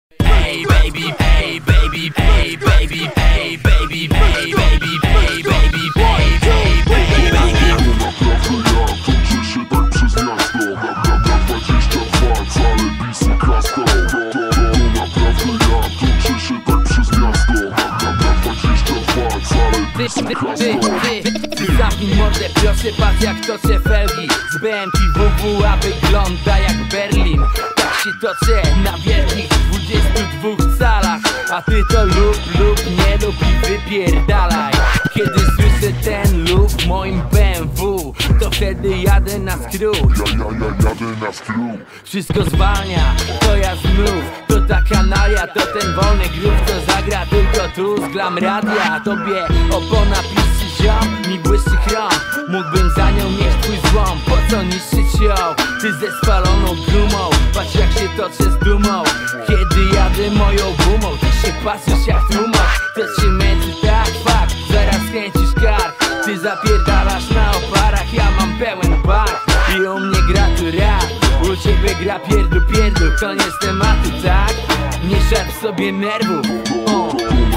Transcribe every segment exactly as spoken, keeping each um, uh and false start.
Hey baby, hey baby, hey baby, hey baby, hey baby, hey baby, hey baby, Zamknij mordę, proszę, patrz jak toczę felgi z B M K W W, a wygląda jak Berlin. Tak się toczę na wielkich dwudziestu dwóch calach, a ty to lub lub nie lub i wypierdalaj. Kiedy słyszę ten lub w moim B M W, to wtedy jadę na skrót. Ja, ja, ja jadę na skrót. Wszystko zwalnia, to ja znów, to ta kanalia, to ten wolny grób, co zagra tylko tu z Glam Radia. Tobie opona piszczy ziom, mi błyszczy chrom, mógłbym za nią mieć twój złom. Po co niszczyć ją, ty ze spaloną gumą? Patrz jak się toczę z dumą, kiedy jadę moją gumą. Ty się patrzysz jak tłumacz, to się męczy, tak fakt, zaraz kręcisz kark. Ty zapierdalasz na oparach, ja mam pełen bak i u mnie gra tu rap, u ciebie gra pierdu pierdu. Koniec tematu, tak? Nie szarp sobie nerwów. O.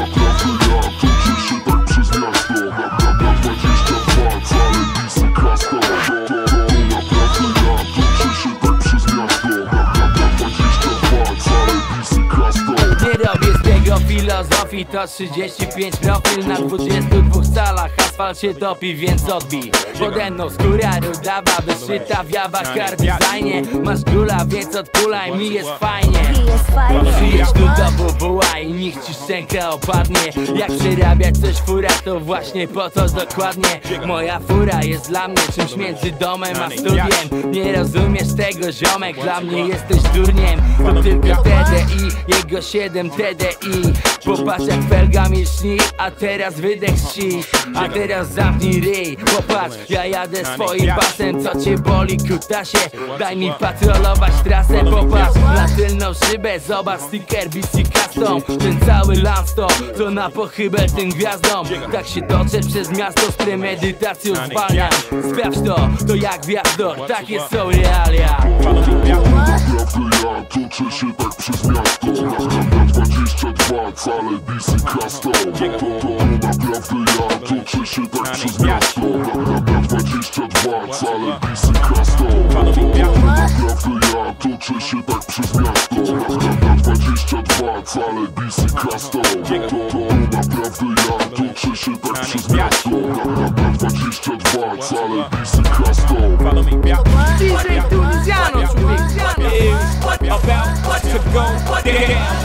Nie robię z tego filozofii, to trzydzieści pięć profil na dwudziestu dwóch calach. Asfalt się topi, więc odbij pode mną skóra rudawa, wyszyta w jawach designie. Masz gula, więc odpulaj, mi jest fajnie. Przyjedź tu do W W A i niech ci szczęka opadnie. Jak przerabiać coś fura, to właśnie po to dokładnie. Moja fura jest dla mnie czymś między domem a studiem. Nie rozumiesz tego, ziomek, dla mnie jesteś durniem. To tylko T D I, jego siedem T D I. Popatrz jak felga mi śni, a teraz wydech ści. A teraz zamknij ryj, popatrz, ja jadę swoim basem. Co cię boli, kutasie? Daj mi patrolować trasę. Popatrz na tylną szybę, zobacz sticker B C Custom. Ten cały landstop to na pochybel tym gwiazdom. Tak się toczę przez miasto z premedytacją zwalniam. Sprawdź to, to jak gwiazdor, takie są realia. Naprawdę ja toczę się tak przez miasto. Na dwadzieścia dwa cale B C Custom. To, to naprawdę ja toczę się tak przez miasto. Na dwadzieścia dwa cale B C Custom. To naprawdę ja toczę się tak przez miasto. Na dwadzieścia dwa cale B C Custom. To, to naprawdę ja toczę się tak przez miasto. Na dwadzieścia dwa cale B C Custom. D J Tunisiano, człowiek. About to go down.